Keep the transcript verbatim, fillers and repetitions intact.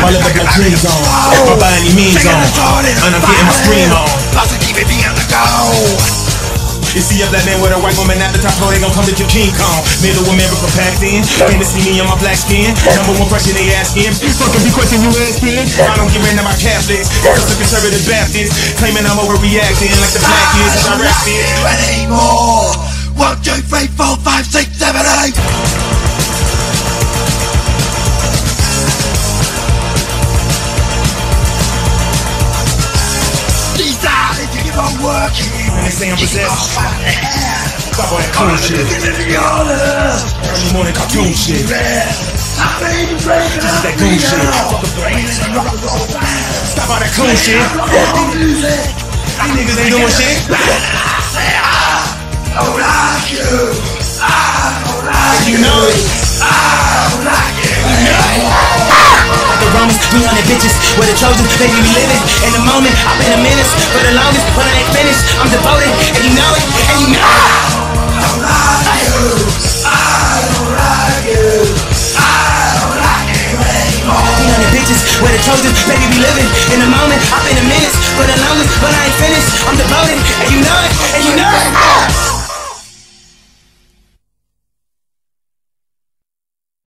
My liver got dreams on, my body means on, and I'm getting my scream on. About to keep it being on the go. You see a black man with a white woman at the top, so they gon' come to your King Kong. Middle America packed in, came to see me on my black skin. Number one question they asking, fucking be question you asking. I don't give in to my Catholics, just a conservative Baptist, claiming I'm overreacting like the black is as I rap it. Anymore. One, two, three, four, five, six, seven, eight. Decide to keep on working. And they say I'm possessed. Stop all that cool shit. Early morning cartoon shit. This is that goon shit. Stop all that cool shit. These niggas ain't doing shit. I don't like you. I don't like You know it. I don't like you. The Romans, three hundred bitches, with the Trojans, they be living in the moment. I've been a menace for the longest, but I ain't finished. I'm devoted, and you know it, and you know it. I don't like you. I don't like you. I don't like you anymore. three hundred bitches, with the Trojans, they be living in the moment. I've been a menace for the longest, but I ain't finished. I'm devoted, and you know it, and you know it.